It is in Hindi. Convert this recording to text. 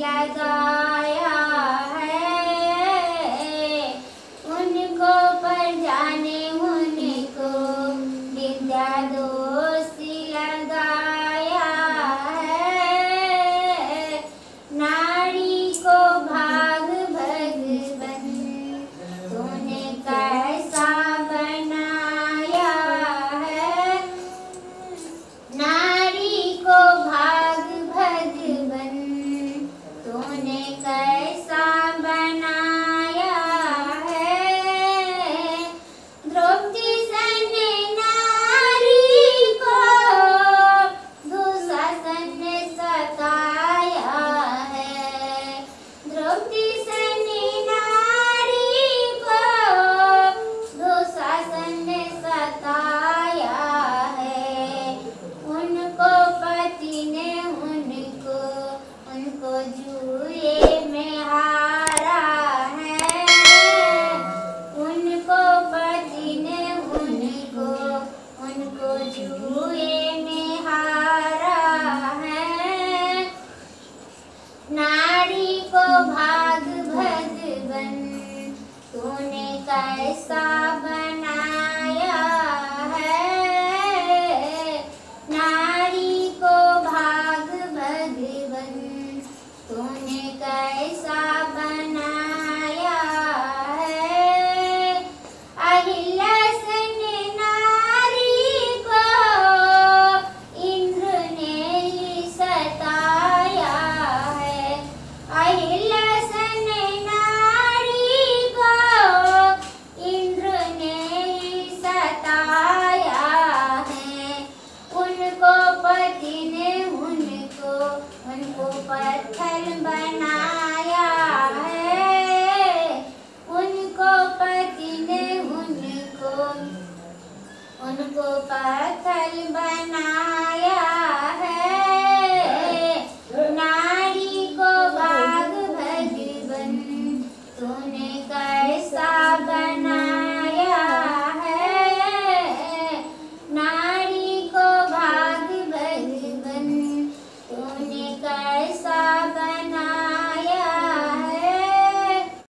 लगाया है। उनको पर जाने उनको विद्या दोषी लगाया है। नारी को भाग भगवन तूने कैसा बनाया है। नारी को भाग भगवन तूने कैसा बनाया है। द्रौपदी सन नारी को दुशासन ने सताया है। द्रौपदी सन नारी को दुशासन ने सताया है। उनको पति ने उनको जुए में हारा है। उनको पति ने उनको जुए में हारा है। नारी को भाग भगवन तूने कैसा बनाया है। नारी को भाग भगवन तूने कैसा बनाया है। अहिल्या सन नारी को इंद्र ने ही सताया है। अहिल्या सन नारी को इंद्र ने ही सताया है। उनको पति ने उनको पत्थर बनाया है। उनको पति ने उनको पत्थर बनाया